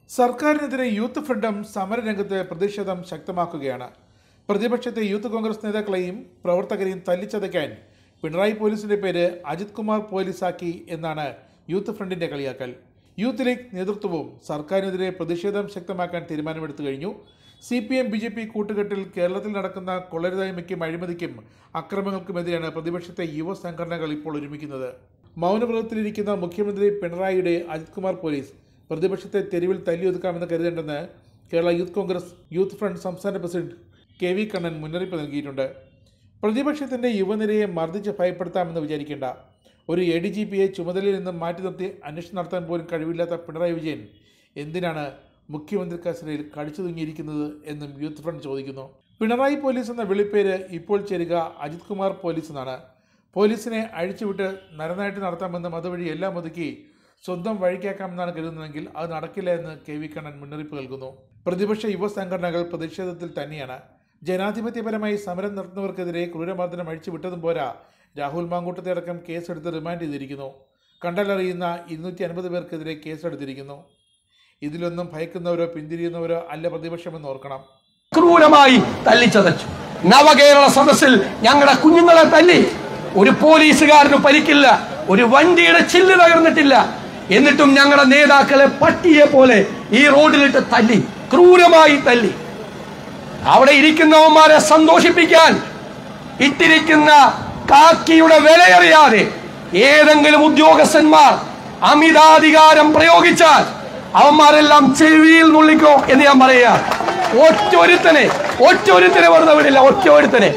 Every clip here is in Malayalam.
സർക്കാരിനെതിരെ യൂത്ത് ഫ്രണ്ടും സമരരംഗത്ത് പ്രതിഷേധം ശക്തമാക്കുകയാണ്. പ്രതിപക്ഷത്തെ യൂത്ത് കോൺഗ്രസ് നേതാക്കളെയും പ്രവർത്തകരെയും തല്ലിച്ചതയ്ക്കാൻ പിണറായി പോലീസിന്റെ പേര് അജിത് കുമാർ പോലീസാക്കി എന്നാണ് യൂത്ത് ഫ്രണ്ടിന്റെ കളിയാക്കൽ. യൂത്ത് ലീഗ് നേതൃത്വവും സർക്കാരിനെതിരെ പ്രതിഷേധം ശക്തമാക്കാൻ തീരുമാനമെടുത്തു കഴിഞ്ഞു. CPM BJP കൂട്ടുകെട്ടിൽ കേരളത്തിൽ നടക്കുന്ന കൊള്ളരുതായ്മയ്ക്കും അഴിമതിക്കും അക്രമങ്ങൾക്കുമെതിരെയാണ് പ്രതിപക്ഷത്തെ യുവ സംഘടനകൾ ഇപ്പോൾ ഒരുമിക്കുന്നത്. മൗനവ്രതത്തിലിരിക്കുന്ന മുഖ്യമന്ത്രി പിണറായിയുടെ അജിത് കുമാർ പോലീസ് പ്രതിപക്ഷത്തെ തെരുവിൽ തല്ലിയൊതുക്കാമെന്ന് കരുതേണ്ടെന്ന് Kerala youth Congress youth front സംസ്ഥാന പ്രസിഡന്റ് KV കണ്ണൻ മുന്നറിയിപ്പ് നൽകിയിട്ടുണ്ട്. പ്രതിപക്ഷത്തിന്റെ യുവനിരയെ മർദ്ദിച്ച് ഭയപ്പെടുത്താമെന്ന് വിചാരിക്കേണ്ട. ഒരു ADGPയെ ചുമതലയിൽ നിന്നും മാറ്റി നിർത്തി അന്വേഷണം നടത്താൻ പോലും കഴിവില്ലാത്ത പിണറായി വിജയൻ എന്തിനാണ് മുഖ്യമന്ത്രി കസേരയിൽ കടിച്ചു തൂങ്ങിയിരിക്കുന്നത് എന്നും യൂത്ത് ഫ്രണ്ട് ചോദിക്കുന്നു. പിണറായി പോലീസ് എന്ന വിളിപ്പേര് ഇപ്പോൾ ചേരുക അജിത് കുമാർ പോലീസ് എന്നാണ്. പോലീസിനെ അഴിച്ചുവിട്ട് നരനായിട്ട് നടത്താമെന്നും അതുവഴി എല്ലാം ഒതുക്കി സ്വന്തം വഴിക്കാക്കാമെന്നാണ് കരുതുന്നതെങ്കിൽ അത് നടക്കില്ല എന്ന് KV കണ്ണൻ മുന്നറിയിപ്പ് നൽകുന്നു. പ്രതിപക്ഷ യുവ സംഘടനകൾ പ്രതിഷേധത്തിൽ തന്നെയാണ്. ജനാധിപത്യപരമായി സമരം നടത്തുന്നവർക്കെതിരെ ക്രൂരമർദ്ദനം അഴിച്ചുവിട്ടതും പോരാ, രാഹുൽ മാങ്കൂട്ടത്തെ അടക്കം കേസെടുത്ത് റിമാൻഡ് ചെയ്തിരിക്കുന്നു. കണ്ടാലറിയുന്ന 250 പേർക്കെതിരെ കേസെടുത്തിരിക്കുന്നു. ഇതിലൊന്നും ഭയക്കുന്നവരോ പിന്തിരിയുന്നവരോ അല്ല പ്രതിപക്ഷമെന്ന് ഓർക്കണം. ക്രൂരമായി തല്ലിച്ചതച്ചു. നവകേരള സദസ്സിൽ ഞങ്ങളുടെ കുഞ്ഞുങ്ങളെ തല്ലി. ഒരു പോലീസുകാരന് പരിക്കില്ല, ഒരു വണ്ടിയുടെ ചില്ല് തകർന്നിട്ടില്ല. എന്നിട്ടും ഞങ്ങളുടെ നേതാക്കളെ പട്ടിയെ പോലെ ഈ റോഡിലിട്ട് തല്ലി, ക്രൂരമായി തല്ലി. അവിടെ ഇരിക്കുന്നവന്മാരെ സന്തോഷിപ്പിക്കാൻ ഇട്ടിരിക്കുന്ന കാക്കിയുടെ വിലയറിയാതെ ഏതെങ്കിലും ഉദ്യോഗസ്ഥന്മാർ അമിതാധികാരം പ്രയോഗിച്ചാൽ അവന്മാരെല്ലാം ചെവിയിൽ നുള്ളിക്കോ എന്ന് ഞാൻ പറയാ. ഒറ്റൊരുത്തനെ വെറുതെ വിടില്ല. ഒറ്റൊരുത്തനെ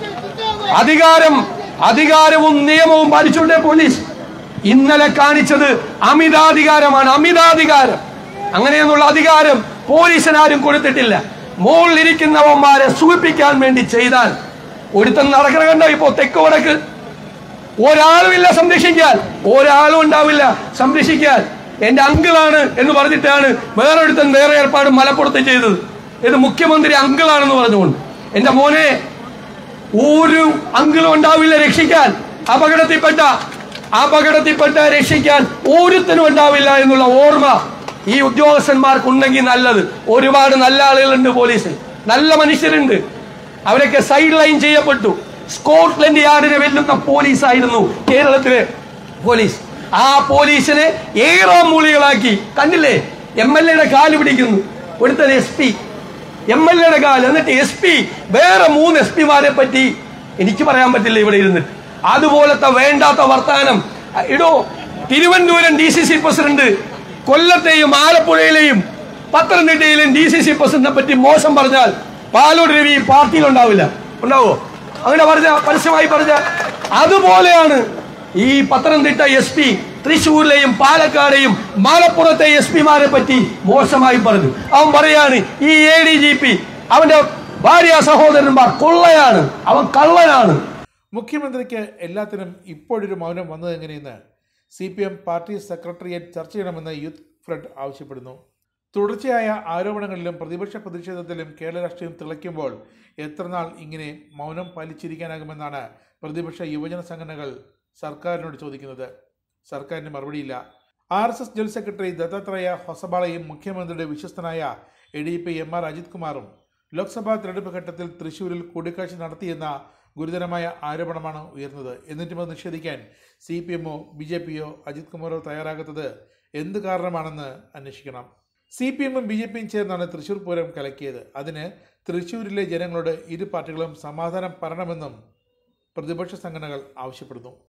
അധികാരവും നിയമവും പാലിച്ചുകൊണ്ടേ പോലീസ് ഇന്നലെ കാണിച്ചത് അമിതാധികാരമാണ്. അമിതാധികാരം, അങ്ങനെയൊന്നുള്ള അധികാരം പോലീസിനാരും കൊടുത്തിട്ടില്ല. മുകളിലിരിക്കുന്നവന്മാരെ സൂചിപ്പിക്കാൻ വേണ്ടി ചെയ്താൽ ഒരുത്തൻ നടക്കണ കണ്ടോ? ഇപ്പോ തെക്ക് വടക്ക് ഒരാളുമില്ല സംരക്ഷിക്കാൻ, ഒരാളും ഉണ്ടാവില്ല സംരക്ഷിക്കാൻ. എന്റെ അങ്കിളാണ് എന്ന് പറഞ്ഞിട്ടാണ് വേറൊരുത്തൻ വേറെ ഏർപ്പാട് മലപ്പുറത്ത് ചെയ്തത്. ഇത് മുഖ്യമന്ത്രി അങ്കിളാണെന്ന് പറഞ്ഞുകൊണ്ട്. എന്റെ മോനെ ഒരു അങ്കിളും ഉണ്ടാവില്ല രക്ഷിക്കാൻ. അപകടത്തിൽപ്പെട്ട രക്ഷിക്കാൻ ഒരുത്തനും ഉണ്ടാവില്ല എന്നുള്ള ഓർമ്മ ഈ ഉദ്യോഗസ്ഥന്മാർക്കുണ്ടെങ്കിൽ നല്ലത്. ഒരുപാട് നല്ല ആളുകളുണ്ട് പോലീസിൽ, നല്ല മനുഷ്യരുണ്ട്. അവരൊക്കെ സൈഡ് ലൈൻ ചെയ്യപ്പെട്ടു. സ്കോട്ട്ലൻഡ് യാർഡിനെ വെല്ലുന്ന പോലീസായിരുന്നു കേരളത്തിലെ പോലീസ്. ആ പോലീസിനെ ഏറാം മൂളികളാക്കി. കണ്ടില്ലേ, MLA കാല് പിടിക്കുന്നു ഒരുത്തൻ, SP MLA കാല്. എന്നിട്ട് SP വേറെ 3 SP-മാരെ പറ്റി എനിക്ക് പറയാൻ പറ്റില്ല ഇവിടെ ഇരുന്നിട്ട്. അതുപോലത്തെ വേണ്ടാത്ത വർത്താനം ഇടോ. തിരുവനന്തപുരം DCC പ്രസിഡന്റ് കൊല്ലത്തെയും ആലപ്പുഴയിലെയും പത്തനംതിട്ടയിലെയും DCC പ്രസിഡന്റിനെ പറ്റി മോശം പറഞ്ഞാൽ പാലോട് രവി പാർട്ടിയിൽ ഉണ്ടാവില്ല. ഉണ്ടാവോ? അങ്ങനെ പരസ്യമായി പറഞ്ഞ അതുപോലെയാണ് ഈ പത്തനംതിട്ട SP തൃശ്ശൂരിലെയും പാലക്കാടെയും മലപ്പുറത്തെ SP-മാരെ പറ്റി മോശമായി പറഞ്ഞു. അവൻ പറയാണ് ഈ ADGP അവന്റെ ഭാര്യ സഹോദരന്മാർ കൊള്ളയാണ്, അവൻ കള്ളനാണ്. മുഖ്യമന്ത്രിക്ക് എല്ലാത്തിനും ഇപ്പോഴൊരു മൗനം വന്നതെങ്ങനെയെന്ന് CPM പാർട്ടി സെക്രട്ടേറിയറ്റ് ചർച്ച ചെയ്യണമെന്ന് യൂത്ത് ഫ്രണ്ട് ആവശ്യപ്പെടുന്നു. തുടർച്ചയായ ആരോപണങ്ങളിലും പ്രതിപക്ഷ പ്രതിഷേധത്തിലും കേരള രാഷ്ട്രീയം തിളയ്ക്കുമ്പോൾ എത്രനാൾ ഇങ്ങനെ മൗനം പാലിച്ചിരിക്കാനാകുമെന്നാണ് പ്രതിപക്ഷ യുവജന സംഘടനകൾ സർക്കാരിനോട് ചോദിക്കുന്നത്. സർക്കാരിന് മറുപടിയില്ല. RSS ജനറൽ സെക്രട്ടറി ദത്താത്രേയ ഹൊസബാളയും മുഖ്യമന്ത്രിയുടെ വിശ്വസ്തനായ ADGP MR അജിത് കുമാറും ലോക്സഭാ തെരഞ്ഞെടുപ്പ് ഘട്ടത്തിൽ തൃശ്ശൂരിൽ കൂടിക്കാഴ്ച നടത്തിയെന്ന ഗുരുതരമായ ആരോപണമാണ് ഉയർന്നത്. എന്നിട്ടും അത് നിഷേധിക്കാൻ CPM-ഓ BJP-യോ അജിത് കുമാറോ തയ്യാറാകാത്തത് എന്ത് കാരണമാണെന്ന് അന്വേഷിക്കണം. CPM-ഉം BJP-യും ചേർന്നാണ് തൃശ്ശൂർ പൂരം കലക്കിയത്. അതിന് തൃശ്ശൂരിലെ ജനങ്ങളോട് ഇരു പാർട്ടികളും സമാധാനം പറയണമെന്നും പ്രതിപക്ഷ സംഘടനകൾ ആവശ്യപ്പെടുന്നു.